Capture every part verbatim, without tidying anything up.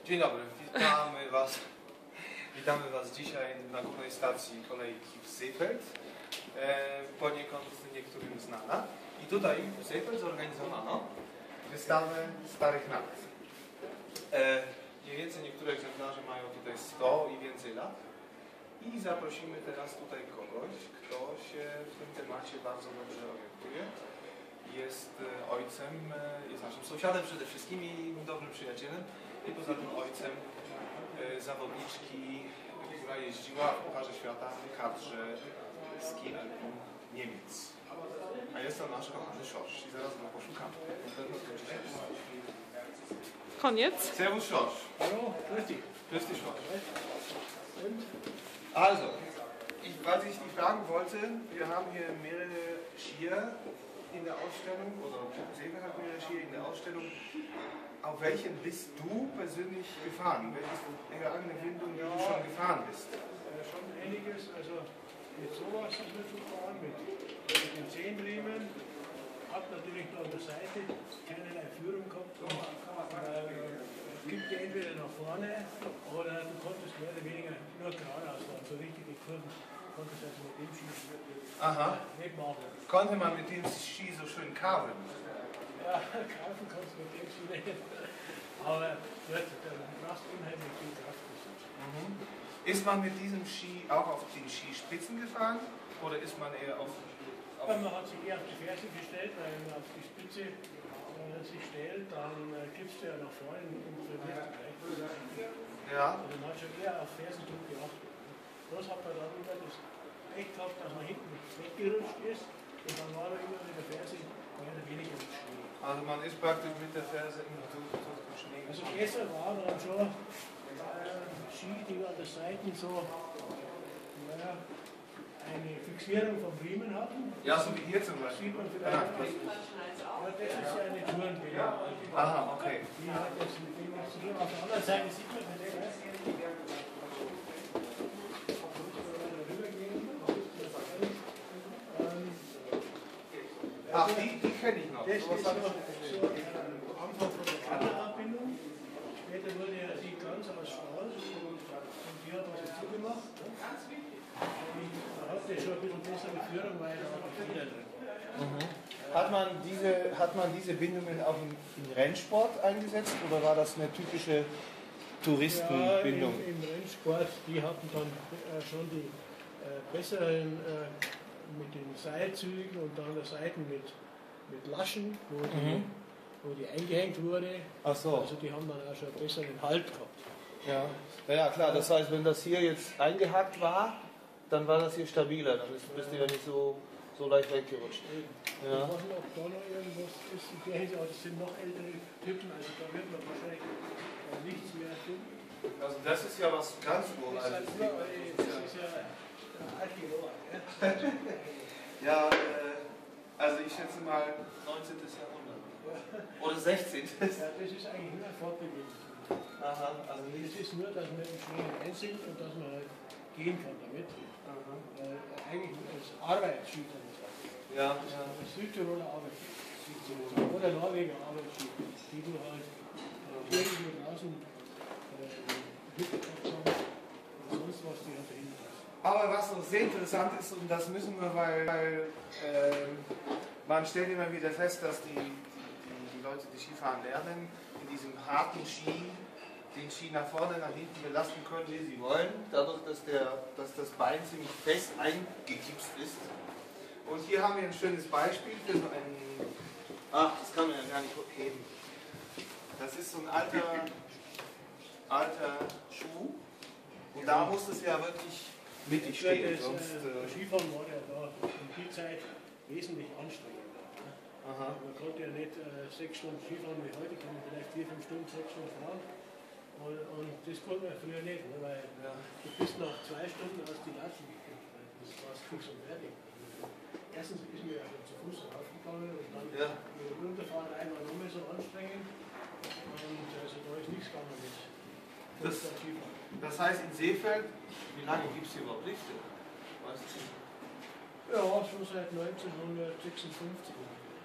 Dzień dobry, witamy Was, witamy Was dzisiaj na głównej stacji kolejki w Seefeld, e, poniekąd niektórym znana. I tutaj w Seefeld zorganizowano wystawę starych nagród. E, mniej więcej niektóre egzemplarze mają tutaj sto i więcej lat. I zaprosimy teraz tutaj kogoś, kto się w tym temacie bardzo dobrze orientuje. Jest ojcem, jest naszym sąsiadem przede wszystkim i dobrym przyjacielem. I poza tym ojcem zawodniczki, która jeździła w Pucharze Świata w kadrze Ski Alpin Niemiec. A jest to nasz kochany Schorsch i zaraz go poszukamy. Na pewno to dzisiaj Koniec. Servus Schorsch. Hallo, grüß dich. Grüß dich Schorsch. Und? Also, ich, was ich dich fragen wollte, wir haben hier mehrere Skier in der Ausstellung, oder Seefeld hat mehrere Skier in der Ausstellung. Auf welchen bist du persönlich gefahren? Welche eigene Windung, die du schon gefahren bist? Äh, schon einiges, also mit sowas ist man zu fahren, mit, mit den Zehenriemen. Hat natürlich noch an der Seite keinerlei Führung gehabt. Äh, es gibt die entweder nach vorne oder du konntest mehr oder weniger nur geradeaus fahren, so richtige Kurven. Konntest also mit dem Ski Aha. nicht machen. Konnte man mit dem Ski so schön carven? Ja, kaufen kannst du mit dem Ski nicht. Aber gut, du brauchst unheimlich viel Kraft. Mhm. Ist man mit diesem Ski auch auf den Skispitzen gefahren oder ist man eher auf... auf Ja, man hat sich eher auf die Ferse gestellt, weil wenn man auf die Spitze äh, sich stellt, dann äh, kippst du ja nach vorne und verlierst du gleich. Ja. Also man hat schon eher auf Fersendruck geachtet. Das hat man dann immer das Pech gehabt, dass man hinten weggerutscht ist und dann war er immer mit der Ferse mehr oder weniger im Schnee. Also man ist praktisch mit der Ferse immer durch den Schnee. Also besser war dann schon äh, Ski, die an der Seite so naja, eine Fixierung vom Riemen hatten. Ja, so wie hier zum Beispiel. Sieht man vielleicht. Ja, das, ja, das ist ja eine Tourenbildung. aha, okay. Die hat das mit dem was zu tun. Auf der anderen Seite sieht man das. Ach, die, die kenne ich noch. Das ist so, So so am Anfang von der Kaderabbindung. Später wurde ja die ganz aus Stahl und die hat das zugemacht. Da hat die schon ein bisschen bessere Führung, weil da hat die Feder drin. Mhm. Hat man diese, hat man diese Bindungen auch im, im Rennsport eingesetzt oder war das eine typische Touristenbindung? Ja, im, im Rennsport, die hatten dann äh, schon die äh, besseren äh, mit den Seilzügen und dann der Seiten mit, mit Laschen, wo die, Mhm. wo die eingehängt wurde. Ach so. Also die haben dann auch schon einen besseren Halt gehabt. Ja. Ja, ja, klar. Das heißt, wenn das hier jetzt eingehackt war, dann war das hier stabiler. Dann bist, bist du ja nicht so, so leicht weggerutscht. Ich Ja. weiß nicht, ob da noch irgendwas ist. In der Hinsicht, das sind noch ältere Typen, also da wird man wahrscheinlich äh, nichts mehr finden. Also das ist ja was ganz Das ist, Uraltes. halt überall, das ist ja Archäolog. Ja, äh, also ich schätze mal neunzehnten. Jahrhundert. Oder sechzehnten. Ja, das ist eigentlich nur fortbewegend. Aha, also Es nicht. ist nur, dass man im Schnee rein sind und dass man halt gehen kann damit. Aha. Äh, eigentlich als Arbeitsski kann man sagen. Ja, Das ist ja. ein Südtiroler Arbeitsski. Oder Norweger Arbeitsski, die du halt äh, irgendwo draußen äh, mitgebracht haben oder sonst was, die halt dahinter ist. Aber was noch sehr interessant ist, und das müssen wir, weil, weil ähm, man stellt immer wieder fest, dass die, die, die Leute, die Skifahren lernen, in diesem harten Ski den Ski nach vorne, nach hinten belasten können, wie sie wollen, dadurch, dass, der, dass das Bein ziemlich fest eingekipst ist. Und hier haben wir ein schönes Beispiel für so einen... Ach, das kann man ja gar nicht heben. Das ist so ein alter, alter Schuh. Und da muss es ja wirklich mittig stehen. Das, Sonst, äh, äh, Skifahren war ja da in die Zeit wesentlich anstrengender. Ne? aha. Man konnte ja nicht äh, sechs Stunden Skifahren wie heute, kann man vielleicht vier, fünf Stunden, sechs Stunden fahren. Und, und das konnte man früher nicht, ne? Weil Ja. du bist nach zwei Stunden aus die Latschen gekriegt. Das war fix und fertig. Erstens ist mir ja schon zu Fuß raufgegangen und dann Ja. mit der Runterfahrt einmal nochmal so anstrengend. Und also da ist nichts gegangen mit Das, Skifahren. das heißt in Seefeld, wie lange gibt es hier überhaupt Lifte? Weißt du? Ja, schon seit neunzehnhundertsechsundfünfzig.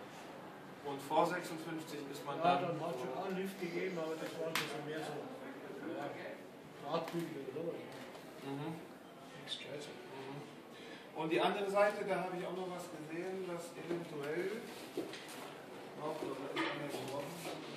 Und vor sechsundfünfzig ist man Ja, dann... dann hat es schon auch einen Lift gegeben, aber das war schon mehr so Ja, Drahtbügel oder so. Mhm. Nichts Gescheites. Und die andere Seite, da habe ich auch noch was gesehen, das eventuell noch, oder ist einer geworden.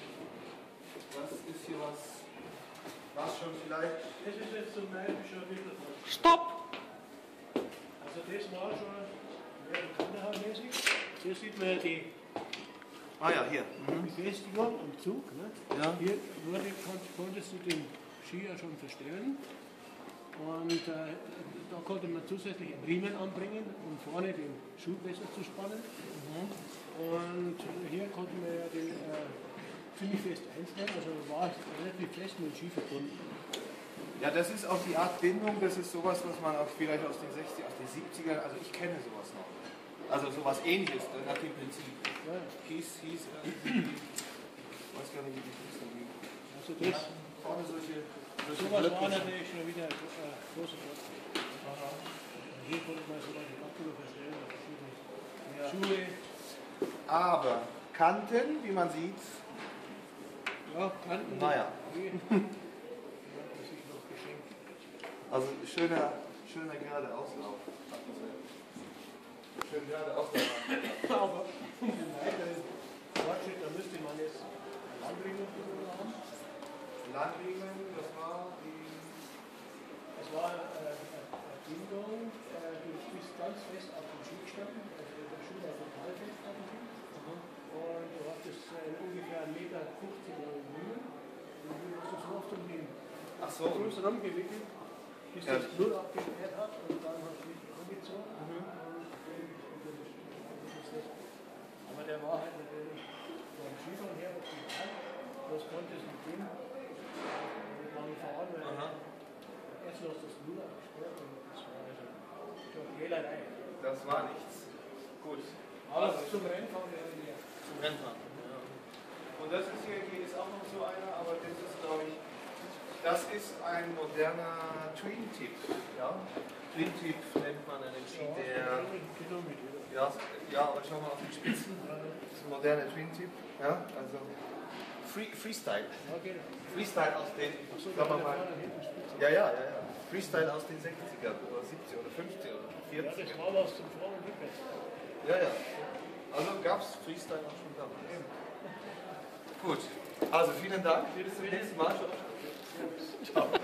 Das ist hier was, was schon vielleicht. Das ist jetzt zum Beispiel schon wieder. Stopp! Also das war schon mehr bekanntermäßig. Hier sieht man ja die Ah ja, hier. Mhm. Befestigung am Zug. Ne? Ja. Hier wurde, konntest du den Skier schon verstellen. Und äh, da konnte man zusätzlich Riemen anbringen, um vorne den Schuh besser zu spannen. Mhm. Und hier konnte man ja den äh, ziemlich fest einstellen, also war relativ fest mit dem Ski verbunden. Ja, das ist auch die Art Bindung, das ist sowas, was man auch vielleicht aus den sechzigern, aus den siebzigern, also ich kenne sowas noch. Also sowas ähnliches, nach dem Prinzip. Ja. Hieß, hieß, äh, ich weiß gar nicht, wie die hießen. Also das, Vorne solche, solche sowas Blöcke. war natürlich schon wieder ein äh, großer Fortschritt. Hier konnte man sogar die Abdrucke verstellen, verschiedene Ja. Schuhe. Aber Kanten, wie man sieht, Ja, Kanten. naja. Hier. Ja, das ist noch geschenkt. Also schöner, schöner gerade Auslauf. Schön gerade Auslauf. Aber um den weiteren Fortschritt, da müsste man jetzt Landriemen haben. Landriemen, das war die. Es war äh, eine Bindung, äh, du bist ganz fest auf dem Schuh gestanden, also der Schuh war total fest auf dem Schuh. Und du hattest äh, ungefähr einen Meter fünfzig langen Riemen. Und du hast es so oft um den Ach so. Fuß rumgewickelt, bis Ja. das null abgesperrt hat und dann hast du dich umgezogen. Mhm. Und unter das- das ist- Aber der war halt natürlich vom Skifahren her optimal. Das konntest du mit dem mit langen fahren, weil Aha. erst hast du das null abgesperrt und das war also schon Fehlerei. Das war nichts. Gut. Aber zum Rennfahren wäre mehr. Zum Rennfahren. Ja. Und das ist hier, hier ist auch noch so einer, aber das ist, glaube ich, das ist ein moderner Twin-Tip. Ja? Twin-Tip nennt man einen Ski, der. Ja, ja, aber schau mal auf die Spitzen. Das ist ein moderner Twin-Tip. Ja, also Free, Freestyle. Freestyle aus den, sagen wir mal. Ja, ja, ja, ja. Freestyle aus den sechzigern oder siebzig oder fünfzig oder Ja, vierzig. das war was zum Vor- und Rückwärts. Ja, ja. Also gab es Freestyle auch schon damals. Gut. Also vielen Dank. Bis zum nächsten Mal. Ciao.